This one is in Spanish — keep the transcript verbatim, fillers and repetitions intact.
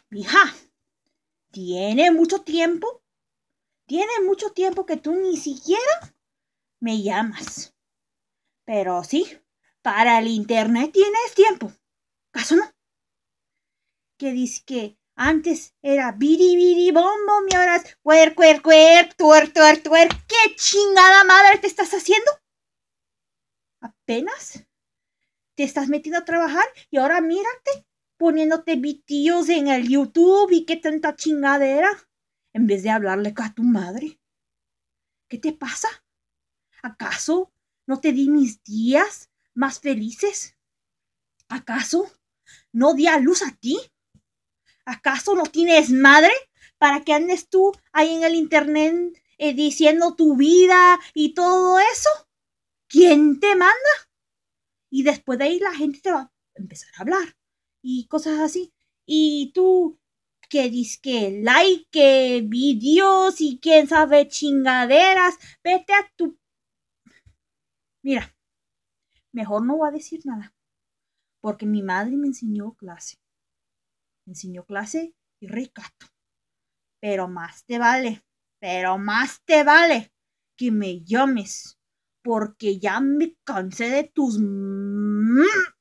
Mija, tiene mucho tiempo, tiene mucho tiempo que tú ni siquiera me llamas. Pero sí, para el internet tienes tiempo. ¿Caso no? Que dice que antes era biri biri bom bom y ahora es cuer cuer cuer, tuer tuer tuer. ¿Qué chingada madre te estás haciendo? Apenas te estás metiendo a trabajar y ahora mírate poniéndote videos en el YouTube y qué tanta chingadera en vez de hablarle a tu madre. ¿Qué te pasa? ¿Acaso no te di mis días más felices? ¿Acaso no di a luz a ti? ¿Acaso no tienes madre para que andes tú ahí en el internet eh, diciendo tu vida y todo eso? ¿Quién te manda? Y después de ahí la gente te va a empezar a hablar y cosas así. Y tú que dices que like, que videos y quién sabe chingaderas, vete a tu... Mira, mejor no voy a decir nada, porque mi madre me enseñó clase. Me enseñó clase y recato. Pero más te vale, pero más te vale que me llames, porque ya me cansé de tus...